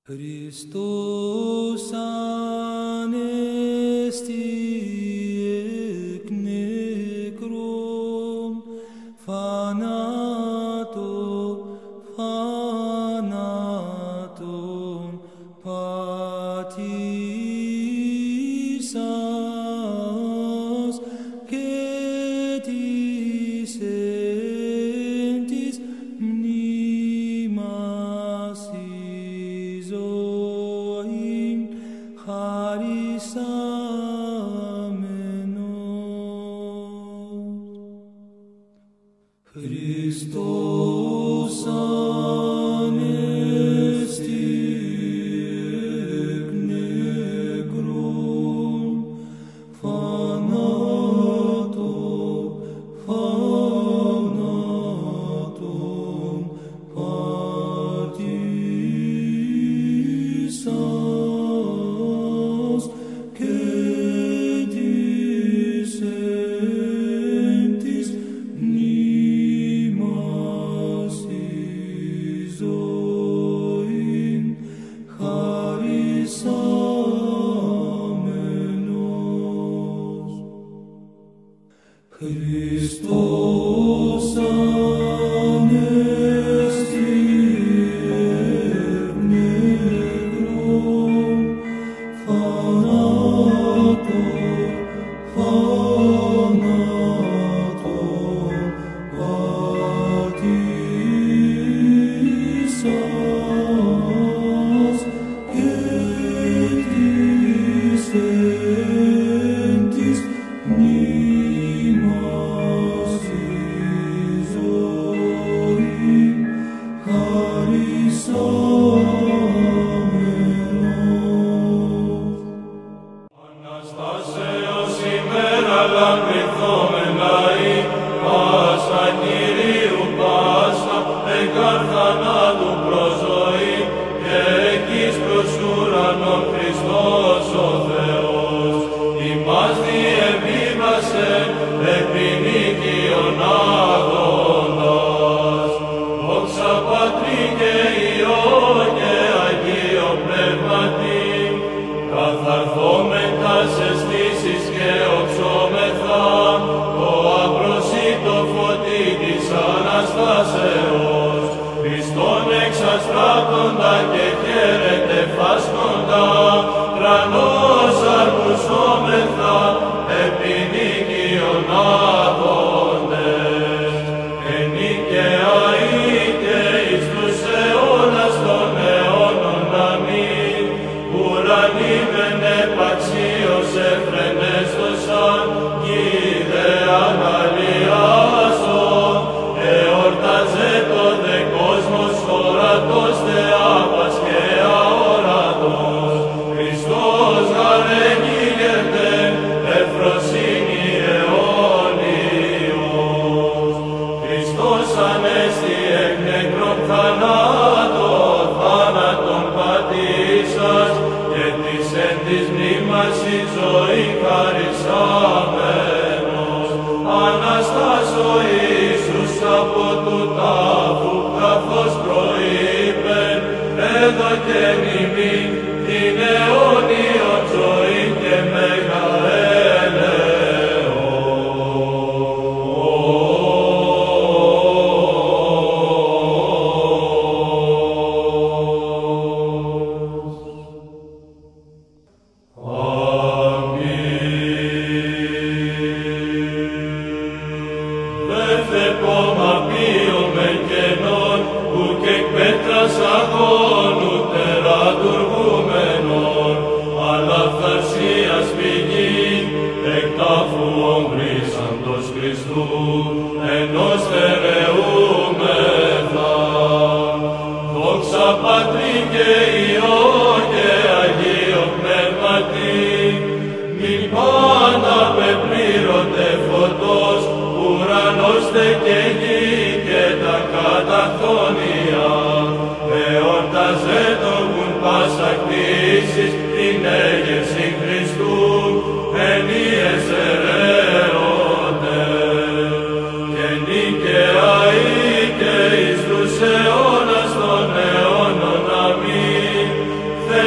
Χριστός ανέστη εκ νεκρών, θάνατον πατήσας και της εν της μνήμας ζωήν χαρισάμενος. Χριστός ανέστη εκ νεκρών, θάνατον πατήσας και της εν της μνήμας ζωήν χαρισάμενος. Χριστός ανέστη εκ νεκρών, θάνατον πατήσας και της εν της μνήμας ζωήν χαρισάμενος. Αναστάσεως ημέρα λαμπρηθόμεναη, Πάσχα Κυρίου Πάσχα, εγκαρθανάτου προς ζωή, και εκείς προς ουρανόν Χριστός ο Θεός, ημάς διεβίβασε επί νίκιον αγώνας. Δόξα Πατρί και Υιό και Αγίο Πνεύματι, καθαρθόμεν τας αισθήσεις και οξόμεθα το απροσίτο φωτί της Αναστάσεως, Χριστόν εξαστράπτοντα και χαίρετε φάσκοντα, τρανός αρκουσόμεθα επί νίκιον αγώνες. Ενίκαια είτε εις τους αιώνας των αιώνων αμήν, ουρανοί μεν επαξίως εφρενέστοσαν, κι ιδέα αγαλιάσον, εορτάζετο δε κόσμος ορατός θεάπας και αόρατος, Χριστός γαρεγγίγεται ευφροσύνη αιώνιος. Χριστός ανέστη εκ νεκρών θάνατον πατήσας και της εν της μνήμας ζωή χαρισάμενος. Αναστάσω Ιησούς από του τάφου καθώς προείπεν, έδωκεν ημίν την αιώνιον ζωή και μέγα Πόμα πίον μεν κενών, ουκ εκ πέτρας αγώνου τερατουργούμενον,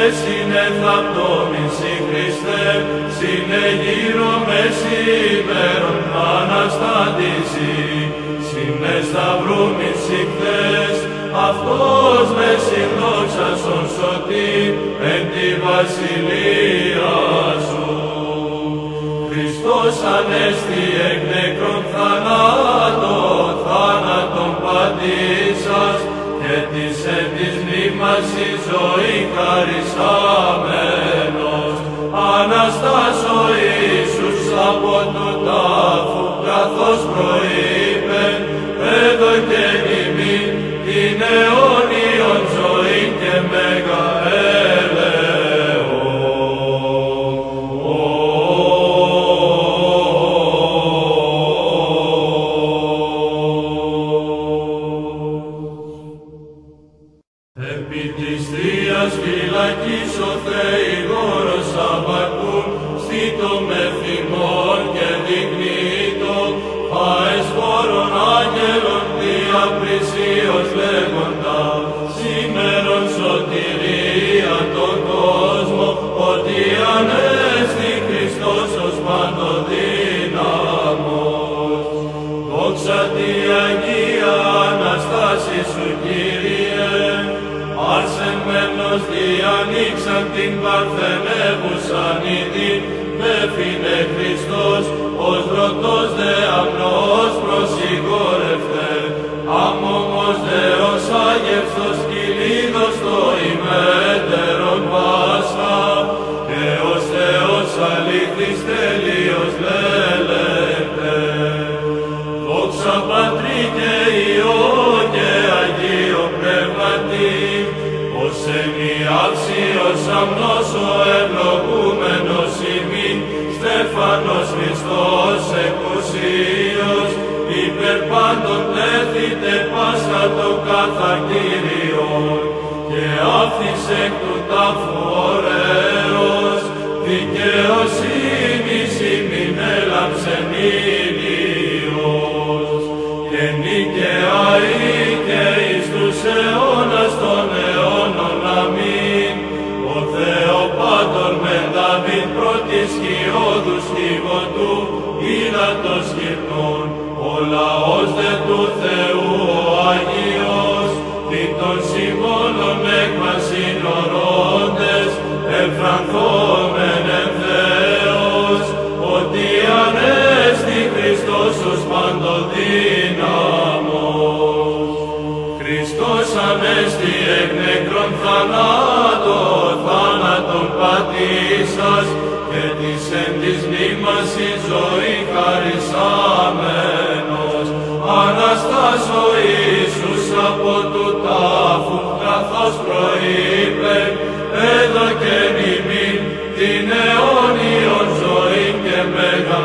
συνεθαπτώμην σοι Χριστέ, συνεγύρω με σήμερον αναστάτηση, συνεσταυρούμην σοι χθες, αυτός με συνδόξασον σωτήρ εν τη βασιλεία σου. Χριστός ανέστη εκ νεκρών θάνατον πατήσας, και της εν της μνήμας η ζωή χαρισάμενος. Αναστάς ο Ιησούς από του τάφου, καθώς προείπεν, έδωκεν ημίν την αιώνιον ζωή και μέγα επί της Θείας φυλακής ο Θεηγόρος απακούν, στήτο με θυμών και δεικνύτο, αεσφόρων άγγελων διαπλησίως λέγοντα, σήμερον σωτηρία τον κόσμο, ότι ανέστη Χριστός ως παντοδύναμος. Δόξα τη Αγία Αναστάση σου, Κύριε, άρσεν μένος διανοίξαν την παρθενεύουσαν ειδήν, δέφινε Χριστός, ως ρωτός δε αμνός προσηγόρευτε, αμόμος δε ως άγευστος κυλίδος το ημέτερον Πάσχα, και ως Θεός αλήθης τέλειος λέλεκτε. Δόξα Πατρί και Υιό και Αγίο Πνεύματι, ως ενιάυσιος αμνός ο ευλογούμενος ημίν, Στέφανος Χριστός εκουσίος, υπερ πάντων πλέθητε Πάσχα το καθακτήριον, και άφθης εκ του τάφου ωραίος, δικαιοσύνης ημίν έλαμψεν ήλιος, και νίκαια και εις τους αιώνας των αιώνων αμήν. Ο Θεοπάτων μεν Δαβίδ πρώτης χιώδους κυβωτού, ύδατος γυρνών, ο λαός δε του Θεού ο Αγίος, την των συμβόλων έκβασιν ορώντες, ευφρανθόμεν εν Θεός, ότι ανέστη Χριστός ως παντοδύναμος. Χριστός ανέστη εκ νεκρών θάνατον πατήσας, και της εν της μνήμας η ζωή χαρισάμενος. Αναστάς ο Ιησούς από του τάφου, καθώς προείπεν, έδωκεν ημίν την αιώνιον ζωή και μέγα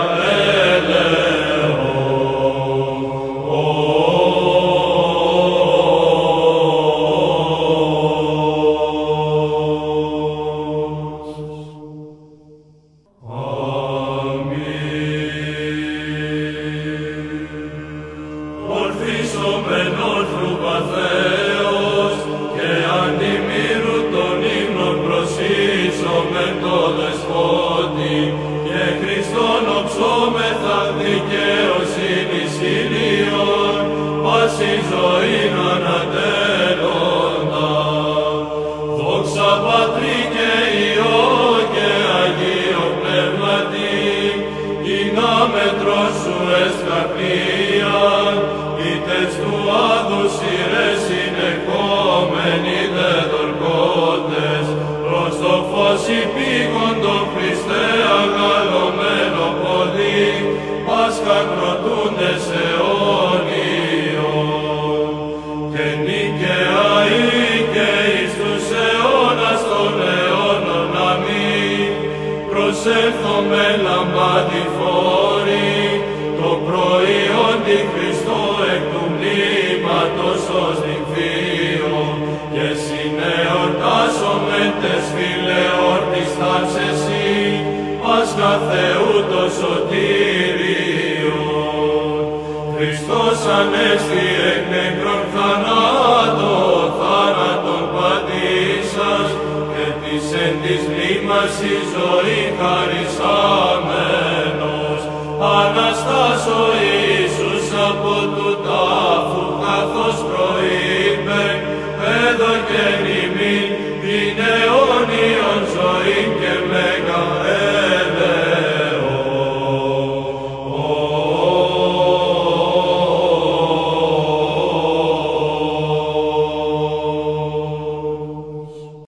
Ανέστη εκ νεκρών θάνατον πατήσας, και της εν της μνήμας η ζωή χαρισάμενος. Αναστάς ο Ιησούς από του τάφου, καθώς προείπε, έδωκεν ημίν την